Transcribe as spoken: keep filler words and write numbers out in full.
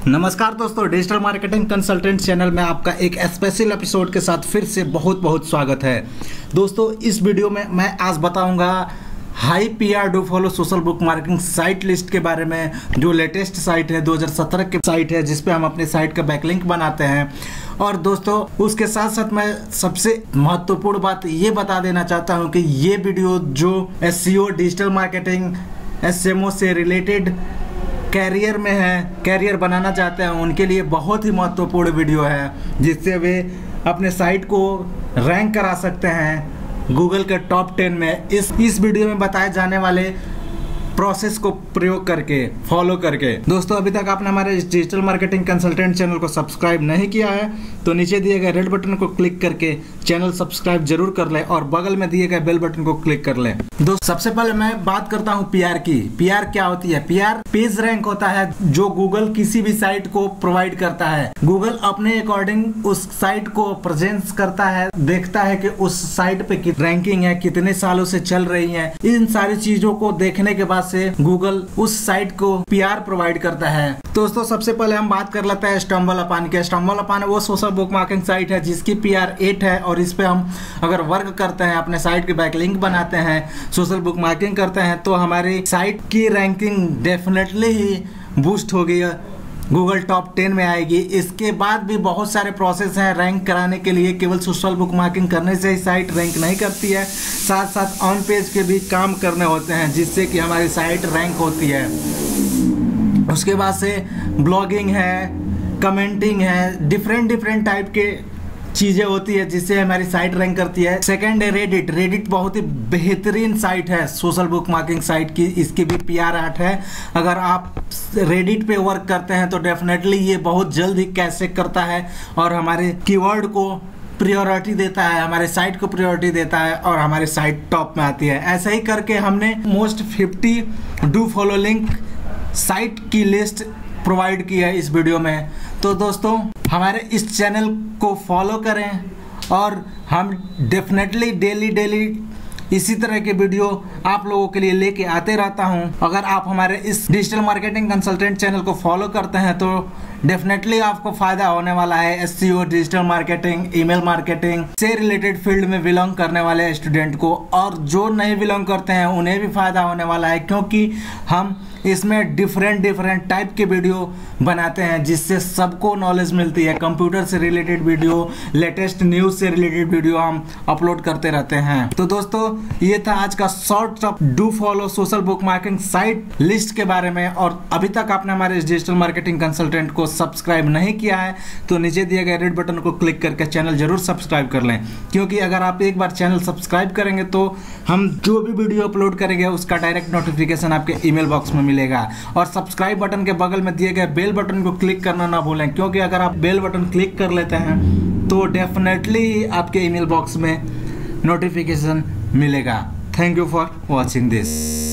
नमस्कार दोस्तों, digital marketing consultant channel में आपका एक स्पेशल एपिसोड के साथ फिर से बहुत बहुत स्वागत है। दोस्तों, इस वीडियो में मैं आज बताऊंगा high PR do follow social book marketing site list के बारे में, जो लेटेस्ट साइट है दो हज़ार सत्रह की साइट है, जिस पे हम अपने साइट का बैकलिंक बनाते हैं। और दोस्तों, उसके साथ साथ मैं सबसे महत्वपूर्ण बात ये बता देना चाहता हूँ कि ये वीडियो जो एसईओ, डिजिटल मार्केटिंग, एसएमओ से रिलेटेड कैरियर में है, कैरियर बनाना चाहते हैं, उनके लिए बहुत ही महत्वपूर्ण वीडियो है, जिससे वे अपने साइट को रैंक करा सकते हैं गूगल के टॉप टेन में। इस इस वीडियो में बताए जाने वाले प्रोसेस को प्रयोग करके, फॉलो करके। दोस्तों, अभी तक आपने हमारे इस डिजिटल मार्केटिंग कंसल्टेंट चैनल को सब्सक्राइब नहीं किया है तो नीचे दिए गए रेड बटन को क्लिक करके चैनल सब्सक्राइब जरूर कर लें और बगल में दिए गए बेल बटन को क्लिक कर लें। दोस्तों, सबसे पहले मैं बात करता हूं पीआर की। पीआर क्या होती है? पीआर पेज रैंक होता है जो गूगल किसी भी साइट को प्रोवाइड करता है। गूगल अपने अकॉर्डिंग उस साइट को प्रेजेंस करता है, देखता है कि उस साइट पे कितनी रैंकिंग है, कितने सालों से चल रही है। इन सारी चीजों को देखने के बाद से गूगल उस साइट को पीआर प्रोवाइड करता है। दोस्तों, सबसे पहले हम बात कर लेते हैं स्टम्बल अपॉन के। स्टम्बल अपॉन वो सोशल बुक मार्केटिंग साइट है जिसकी पीआर एट है, और इस पे हम अगर वर्क करते हैं, अपने साइट के बैकलिंक बनाते हैं, सोशल बुक मार्केटिंग करते हैं, तो हमारी साइट की रैंकिंग डेफिनेटली ही बूस्ट होगी, गूगल टॉप टेन में आएगी। इसके बाद भी बहुत सारे प्रोसेस हैं रैंक कराने के लिए। केवल सोशल बुक मार्केटिंग करने से ही साइट रैंक नहीं करती है, साथ साथ ऑन पेज के भी काम करने होते हैं जिससे कि हमारी साइट रैंक होती है। उसके बाद से ब्लॉगिंग है, कमेंटिंग है, डिफरेंट डिफरेंट टाइप के चीजें होती है जिससे हमारी साइट रैंक करती है। सेकंड है रेडिट। रेडिट बहुत ही बेहतरीन साइट है सोशल बुक मार्केटिंग साइट की, इसकी भी पीआर आठ है। अगर आप रेडिट पे वर्क करते हैं तो डेफिनेटली ये बहुत जल्द ही कैश करता है और हमारे कीवर्ड को प्रायोरिटी देता है, हमारे साइट को प्रायोरिटी देता है और हमारी साइट टॉप में आती है। ऐसा ही करके हमने most fifty do follow link site की लिस्ट प्रोवाइड की है इस वीडियो में। तो दोस्तों, हमारे इस चैनल को फॉलो करें और हम डेफिनेटली डेली डेली इसी तरह के वीडियो आप लोगों के लिए लेके आते रहता हूं। अगर आप हमारे इस डिजिटल मार्केटिंग कंसल्टेंट चैनल को फॉलो करते हैं तो डेफिनेटली आपको फायदा होने वाला है। SEO, digital marketing, email marketing से रिलेटेड फील्ड में बिलोंग करने वाले स्टूडेंट को, और जो नहीं बिलोंग करते हैं उन्हें भी फायदा होने वाला है, क्योंकि हम इसमें डिफरेंट डिफरेंट टाइप के वीडियो बनाते हैं जिससे सबको नॉलेज मिलती है। कंप्यूटर से रिलेटेड वीडियो, लेटेस्ट न्यूज से रिलेटेड वीडियो हम अपलोड करते रहते हैं। तो दोस्तों, ये था आज का short of do follow social book marketing site list के बारे में। और अभी तक आपने हमारे इस डिजिटल मार्केटिंग कंसल्टेंट को सब्सक्राइब नहीं किया है तो नीचे दिए गए रेड बटन को क्लिक करके चैनल जरूर सब्सक्राइब कर लें, क्योंकि अगर आप एक बार चैनल सब्सक्राइब करेंगे तो हम जो भी वीडियो अपलोड करेंगे उसका डायरेक्ट नोटिफिकेशन आपके ईमेल बॉक्स में मिलेगा। और सब्सक्राइब बटन के बगल में दिए गए बेल बटन को क्लिक करना ना भूलें, क्योंकि अगर आप बेल बटन क्लिक कर लेते हैं तो डेफिनेटली आपके ईमेल बॉक्स में नोटिफिकेशन मिलेगा। Thank you for watching this.